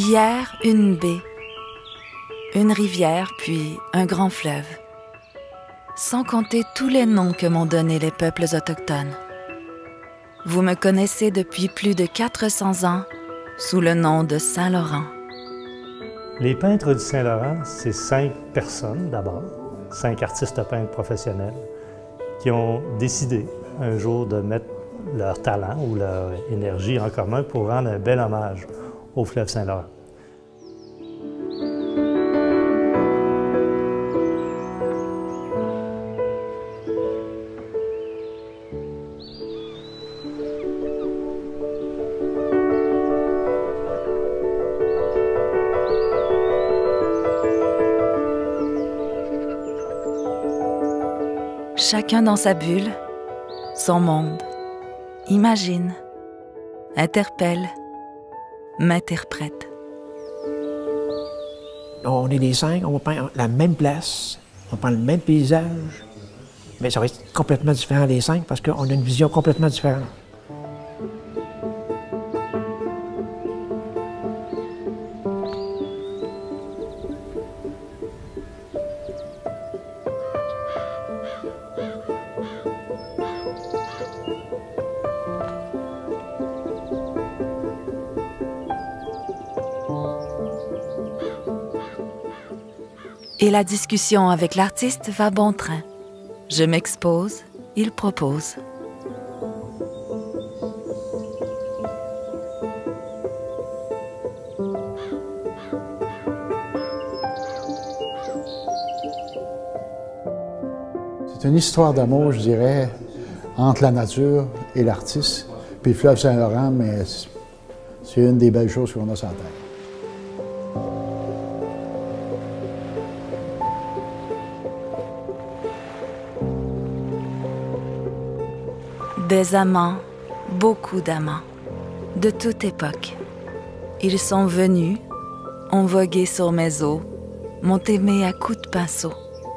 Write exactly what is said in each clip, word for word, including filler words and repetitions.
Hier, une baie, une rivière, puis un grand fleuve. Sans compter tous les noms que m'ont donnés les peuples autochtones. Vous me connaissez depuis plus de quatre cents ans sous le nom de Saint-Laurent. Les peintres du Saint-Laurent, c'est cinq personnes d'abord, cinq artistes peintres professionnels qui ont décidé un jour de mettre leur talent ou leur énergie en commun pour rendre un bel hommage au fleuve Saint-Laurent. Chacun dans sa bulle, son monde, imagine, interpelle, m'interprète. On est les cinq, on va peindre la même place, on prend le même paysage, mais ça va être complètement différent les cinq parce qu'on a une vision complètement différente. Et la discussion avec l'artiste va bon train. Je m'expose, il propose. C'est une histoire d'amour, je dirais, entre la nature et l'artiste. Puis le fleuve Saint-Laurent, mais c'est une des belles choses qu'on a sur la terre. Des amants, beaucoup d'amants, de toute époque. Ils sont venus, ont vogué sur mes eaux, m'ont aimé à coups de pinceau.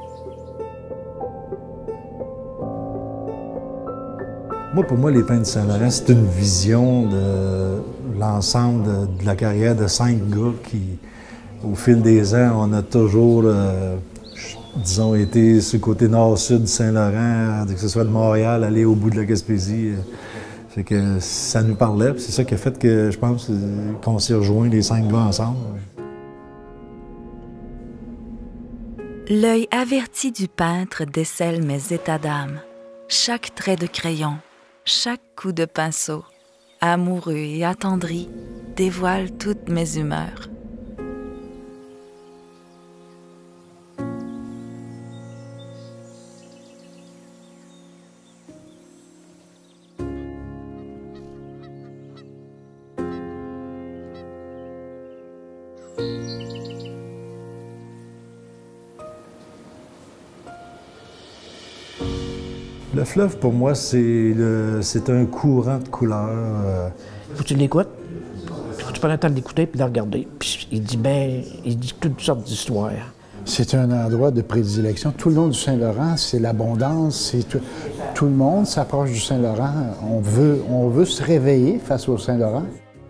Moi, pour moi, les peintres de Saint-Laurent, c'est une vision de l'ensemble de, de la carrière de cinq gars qui, au fil des ans, on a toujours, euh, disons, été sur le côté nord-sud de Saint-Laurent, que ce soit de Montréal, aller au bout de la Gaspésie. Fait que ça nous parlait, c'est ça qui a fait que, je pense, qu'on s'est rejoints les cinq gars ensemble. L'œil averti du peintre décèle mes états d'âme. Chaque trait de crayon, chaque coup de pinceau, amoureux et attendri, dévoile toutes mes humeurs. Le fleuve, pour moi, c'est un courant de couleurs. Euh... Faut que tu l'écoutes, faut que tu prennes le temps de l'écouter puis de le regarder. Puis il dit ben, il dit toutes sortes d'histoires. C'est un endroit de prédilection. Tout le long du Saint-Laurent, c'est l'abondance, c'est tout, tout le monde s'approche du Saint-Laurent. On veut, on veut se réveiller face au Saint-Laurent.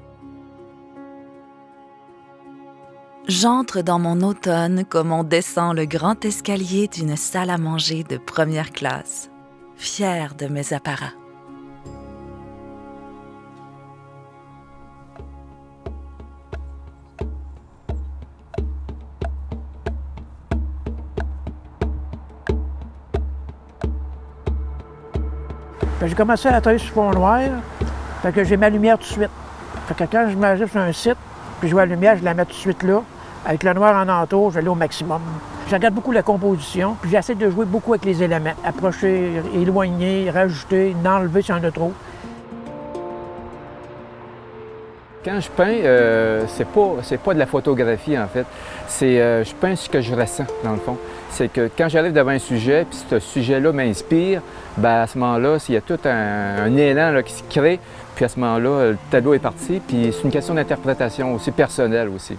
J'entre dans mon automne comme on descend le grand escalier d'une salle à manger de première classe, fière de mes apparats. J'ai commencé à travailler sur fond noir, fait que j'ai ma lumière tout de suite. Fait que quand je m'arrive sur un site, puis je vois la lumière, je la mets tout de suite là. Avec le noir en entour, je l'ai au maximum. Je regarde beaucoup la composition, puis j'essaie de jouer beaucoup avec les éléments. Approcher, éloigner, rajouter, enlever si on en a trop. Quand je peins, euh, c'est pas, c'est pas de la photographie en fait. C'est, euh, je peins ce que je ressens dans le fond. C'est que quand j'arrive devant un sujet, puis ce sujet-là m'inspire, ben à ce moment-là, il y a tout un, un élan là, qui se crée, puis à ce moment-là, le tableau est parti, puis c'est une question d'interprétation aussi personnelle aussi.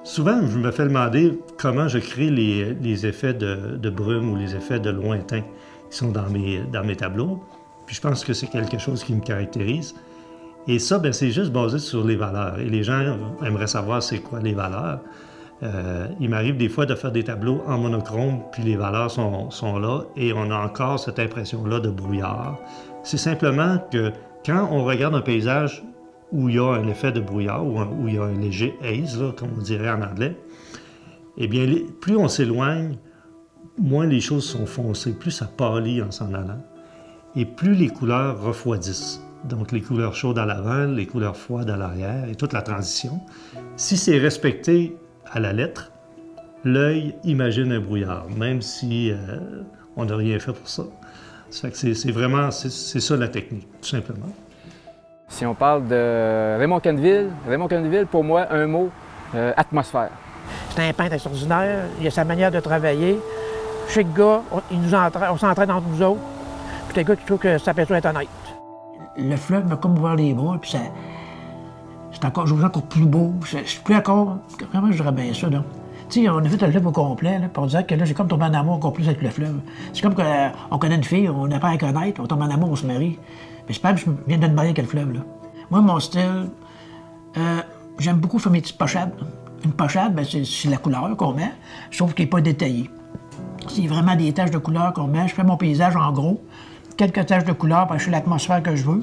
Souvent, je me fais demander comment je crée les, les effets de, de brume ou les effets de lointain qui sont dans mes, dans mes tableaux. Puis je pense que c'est quelque chose qui me caractérise. Et ça, ben, c'est juste basé sur les valeurs. Et les gens aimeraient savoir c'est quoi les valeurs. Euh, il m'arrive des fois de faire des tableaux en monochrome, puis les valeurs sont, sont là, et on a encore cette impression-là de brouillard. C'est simplement que quand on regarde un paysage où il y a un effet de brouillard, ou un, où il y a un léger haze, là, comme on dirait en anglais, eh bien, les, plus on s'éloigne, moins les choses sont foncées, plus ça pâlit en s'en allant, et plus les couleurs refroidissent. Donc, les couleurs chaudes à l'avant, les couleurs froides à l'arrière, et toute la transition. Si c'est respecté à la lettre, l'œil imagine un brouillard, même si euh, on n'a rien fait pour ça. Ça fait que c'est vraiment, c'est ça la technique, tout simplement. Si on parle de Raymond Quenneville, Raymond Quenneville, pour moi, un mot, euh, atmosphère. C'est un peintre extraordinaire, il a sa manière de travailler. Chaque gars, on, il nous entraîne, on s'entraîne entre nous autres. Puis c'est un gars qui trouve que sa peinture est honnête. Le fleuve m'a comme ouvert les bras, puis ça... C'est encore, je trouve ça encore plus beau. Je suis plus encore... Comment je dirais bien ça, là? Tu sais, on a fait le fleuve au complet, là, puis on dirait que là, j'ai comme tombé en amour encore plus avec le fleuve. C'est comme qu'on connaît une fille, on n'a pas à la connaître, on tombe en amour, on se marie. Mais c'est pas que je viens de me marier avec le fleuve, là. Moi, mon style, euh, j'aime beaucoup faire mes petites pochades. Une pochade, ben, c'est la couleur qu'on met, sauf qu'il n'est pas détaillé. C'est vraiment des taches de couleur qu'on met. Je fais mon paysage en gros, quelques taches de couleur, puis je fais l'atmosphère que je veux.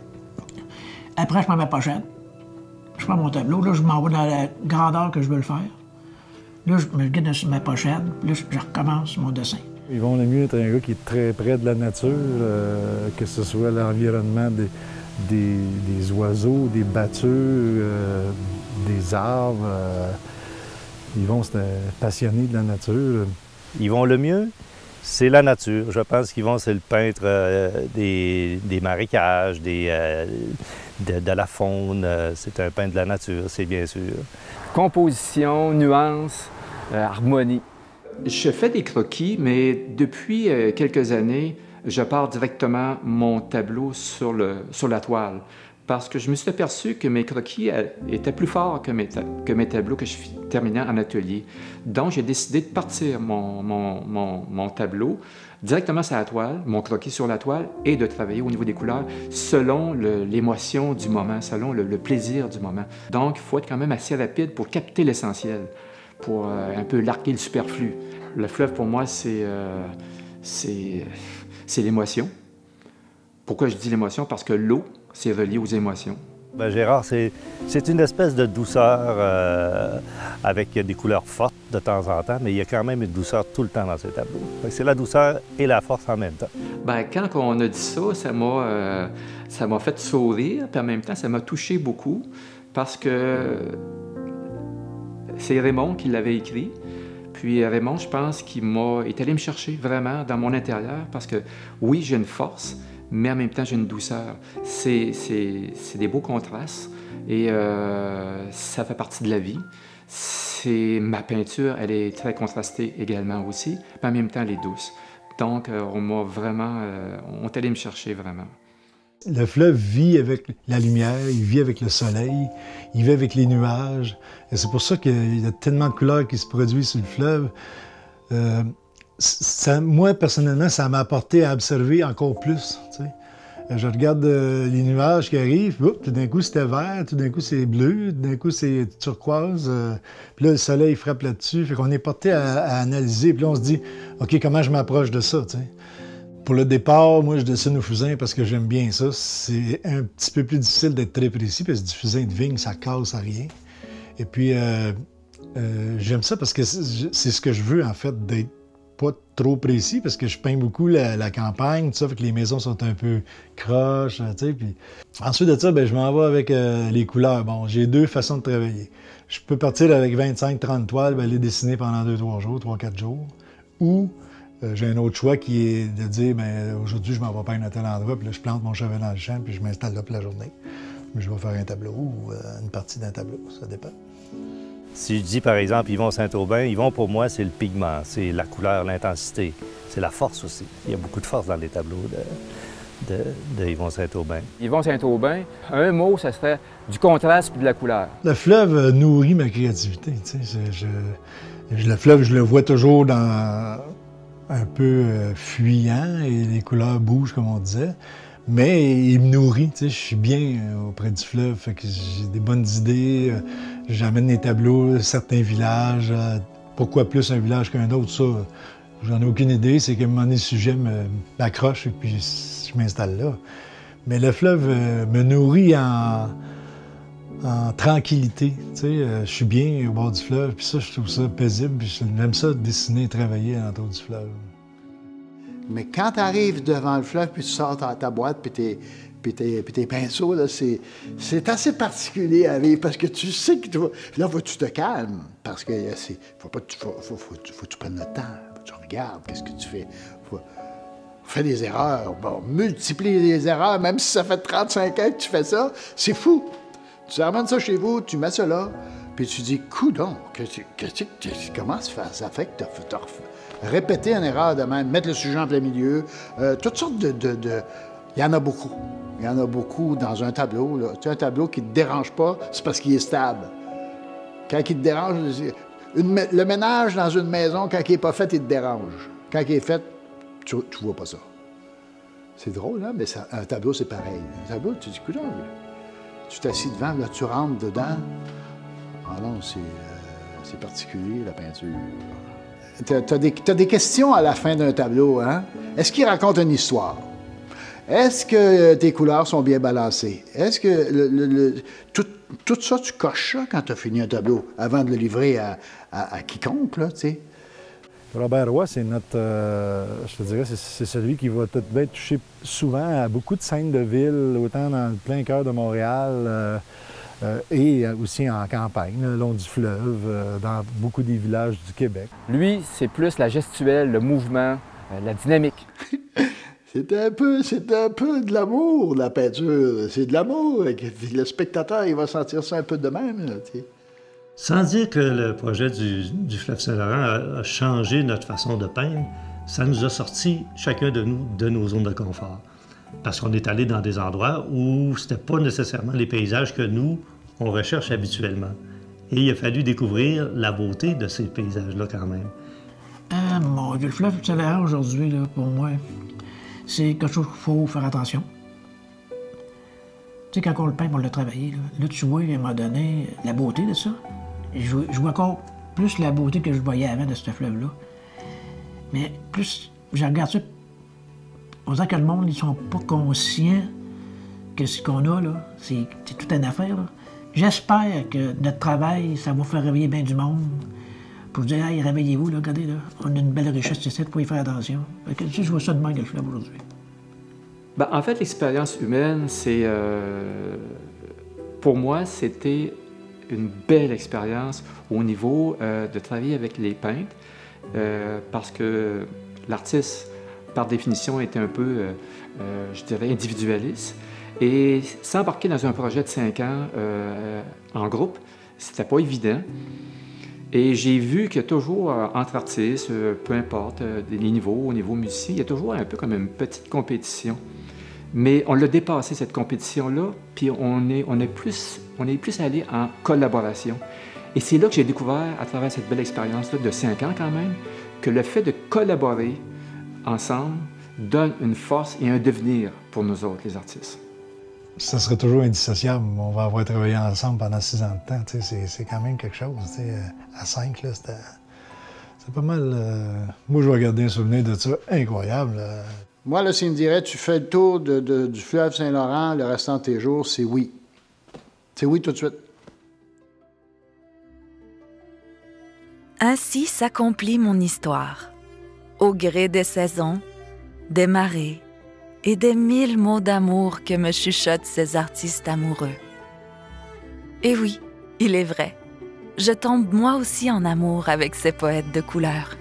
Après, je mets ma pochade. Je prends mon tableau, là, je m'en vais dans la grandeur que je veux le faire. Là, je me guide sur ma pochade, puis là, je recommence mon dessin. Yvon Lemieux est un gars qui est très près de la nature, euh, que ce soit l'environnement des, des, des oiseaux, des battures, euh, des arbres. Euh, Yvon, c'est un passionné de la nature. Yvon Lemieux, c'est la nature. Je pense qu'Yvon, c'est le peintre euh, des, des marécages, des, euh, de, de la faune. C'est un peintre de la nature, c'est bien sûr. Composition, nuance, euh, harmonie. Je fais des croquis, mais depuis euh, quelques années, je pars directement mon tableau sur, le, sur la toile. Parce que je me suis aperçu que mes croquis euh, étaient plus forts que mes, que mes tableaux que je terminais en atelier. Donc, j'ai décidé de partir mon, mon, mon, mon tableau directement sur la toile, mon croquis sur la toile, et de travailler au niveau des couleurs selon l'émotion du moment, selon le, le plaisir du moment. Donc, il faut être quand même assez rapide pour capter l'essentiel, pour euh, un peu larguer le superflu. Le fleuve, pour moi, c'est euh, c'est l'émotion. Pourquoi je dis l'émotion? Parce que l'eau, c'est relié aux émotions. Bien, Gérard, c'est une espèce de douceur euh, avec des couleurs fortes de temps en temps, mais il y a quand même une douceur tout le temps dans ces tableaux. C'est la douceur et la force en même temps. Bien, quand on a dit ça, ça m'a euh, ça m'a fait sourire, puis en même temps, ça m'a touché beaucoup, parce que c'est Raymond qui l'avait écrit. Puis Raymond, je pense qu'il m'a est allé me chercher vraiment dans mon intérieur, parce que oui, j'ai une force, mais en même temps, j'ai une douceur. C'est des beaux contrastes et euh, ça fait partie de la vie. C'est ma peinture, elle est très contrastée également aussi, mais en même temps, elle est douce. Donc, euh, on m'a vraiment... Euh, on est allé me chercher vraiment. Le fleuve vit avec la lumière, il vit avec le soleil, il vit avec les nuages. Et c'est pour ça qu'il y a tellement de couleurs qui se produisent sur le fleuve. Euh, Ça, moi, personnellement, ça m'a apporté à observer encore plus. Tu sais. Je regarde euh, les nuages qui arrivent, oups, tout d'un coup c'était vert, tout d'un coup c'est bleu, tout d'un coup c'est turquoise. Euh, puis là, le soleil frappe là-dessus. Fait qu'on est porté à, à analyser. Puis là, on se dit, OK, comment je m'approche de ça? Tu sais. Pour le départ, moi, je dessine au fusain parce que j'aime bien ça. C'est un petit peu plus difficile d'être très précis parce que du fusain de vigne, ça casse à rien. Et puis, euh, euh, j'aime ça parce que c'est ce que je veux, en fait, d'être pas trop précis parce que je peins beaucoup la, la campagne, tout ça, fait que les maisons sont un peu croches, tu sais, puis ensuite de ça, ben, je m'en vais avec euh, les couleurs. Bon, j'ai deux façons de travailler. Je peux partir avec vingt-cinq trente toiles, ben, les dessiner pendant deux trois jours, trois quatre jours, ou euh, j'ai un autre choix qui est de dire, ben, aujourd'hui, je m'en vais peindre à tel endroit, puis là, je plante mon cheval dans le champ, puis je m'installe là pour la journée. Mais je vais faire un tableau ou euh, une partie d'un tableau, ça dépend. Si je dis, par exemple, Yvon Saint-Aubin, Yvon, pour moi, c'est le pigment, c'est la couleur, l'intensité. C'est la force aussi. Il y a beaucoup de force dans les tableaux de, de Yvon Saint-Aubin. Yvon Saint-Aubin, un mot, ça serait du contraste et de la couleur. Le fleuve nourrit ma créativité. Tu sais, je, je, le fleuve, je le vois toujours dans un peu euh, fuyant et les couleurs bougent, comme on disait. Mais il me nourrit, tu sais, je suis bien auprès du fleuve, fait que j'ai des bonnes idées, j'amène des tableaux, certains villages, pourquoi plus un village qu'un autre, ça, j'en ai aucune idée, c'est qu'à un moment donné, le sujet m'accroche et puis je m'installe là. Mais le fleuve me nourrit en, en tranquillité, tu sais, je suis bien au bord du fleuve, puis ça, je trouve ça paisible, puis j'aime ça dessiner et travailler autour du fleuve. Mais quand tu arrives devant le fleuve, puis tu sors ta, ta boîte, puis tes, puis tes, puis tes pinceaux, c'est assez particulier à vivre, parce que tu sais que tu vas... Là, faut que tu te calmes, parce que c'est... Faut pas que tu... Faut, faut, faut, faut que tu prennes le temps, faut que tu regardes, qu'est-ce que tu fais. Faut, fais des erreurs, bon, multiplie les erreurs, même si ça fait trente-cinq ans que tu fais ça, c'est fou. Tu ramènes ça chez vous, tu mets ça là, puis tu dis, coudonc, que tu, que tu, que, comment ça fait, ça fait que tu as répéter une erreur de même, mettre le sujet en plein milieu, euh, toutes sortes de, de, de... Il y en a beaucoup. Il y en a beaucoup dans un tableau. Là. Tu as un tableau qui ne te dérange pas, c'est parce qu'il est stable. Quand il te dérange, une, le ménage dans une maison, quand il n'est pas fait, il te dérange. Quand il est fait, tu ne vois pas ça. C'est drôle, hein? Mais ça, un tableau, c'est pareil. Un tableau, tu dis, écoute, tu t'assis devant, là, tu rentres dedans. Ah non, c'est euh, particulier, la peinture. Tu as, as des questions à la fin d'un tableau, hein? Est-ce qu'il raconte une histoire? Est-ce que tes couleurs sont bien balancées? Est-ce que le, le, le, tout, tout ça, tu coches ça quand tu as fini un tableau, avant de le livrer à, à, à quiconque, là, tu sais? Robert Roy, c'est notre, euh, je te dirais, c'est celui qui va peut-être bien toucher souvent à beaucoup de scènes de ville, autant dans le plein cœur de Montréal, euh, Euh, et aussi en campagne, le long du fleuve, euh, dans beaucoup des villages du Québec. Lui, c'est plus la gestuelle, le mouvement, euh, la dynamique. C'est un peu, c'est un peu de l'amour, la peinture. C'est de l'amour. Le spectateur, il va sentir ça un peu de même. Là, tu sais. Sans dire que le projet du, du fleuve Saint-Laurent a, a changé notre façon de peindre, ça nous a sorti, chacun de nous, de nos zones de confort. Parce qu'on est allé dans des endroits où c'était pas nécessairement les paysages que nous, on recherche habituellement. Et il a fallu découvrir la beauté de ces paysages-là quand même. Ah, mon Dieu, le fleuve Saint-Laurent aujourd'hui, pour moi, c'est quelque chose qu'il faut faire attention. Tu sais, quand on le peint, on l'a travaillé. Là. là, tu vois, à un moment donné, la beauté de ça. Je, je vois encore plus la beauté que je voyais avant de ce fleuve-là. Mais plus je regarde ça, on dirait que le monde, ils sont pas conscients que ce qu'on a, là, c'est toute une affaire. J'espère que notre travail, ça va faire réveiller bien du monde. Pour dire, hey, réveillez-vous, là, regardez, là, on a une belle richesse ici, il faut y faire attention. Que, tu sais, je vois ça de même que le fleuve aujourd'hui. Ben, en fait, l'expérience humaine, c'est... Euh, pour moi, c'était une belle expérience au niveau euh, de travailler avec les peintres, euh, parce que l'artiste, par définition, était un peu, euh, euh, je dirais, individualiste. Et s'embarquer dans un projet de cinq ans euh, en groupe, c'était pas évident. Et j'ai vu que toujours, euh, entre artistes, euh, peu importe euh, les niveaux, au niveau musicien, il y a toujours un peu comme une petite compétition. Mais on l'a dépassé, cette compétition-là, puis on est, on, est plus, on est plus allé en collaboration. Et c'est là que j'ai découvert, à travers cette belle expérience-là de cinq ans quand même, que le fait de collaborer ensemble donne une force et un devenir pour nous autres, les artistes. Ça serait toujours indissociable. On va avoir travaillé ensemble pendant six ans de temps. C'est quand même quelque chose. T'sais. À cinq, c'était pas mal... Euh... Moi, je vais garder un souvenir de ça incroyable. Là. Moi, là, s'il me dirait, tu fais le tour de, de, du fleuve Saint-Laurent le restant de tes jours, c'est oui. C'est oui tout de suite. Ainsi s'accomplit mon histoire, au gré des saisons, des marées et des mille mots d'amour que me chuchotent ces artistes amoureux. Et oui, il est vrai, je tombe moi aussi en amour avec ces poètes de couleur.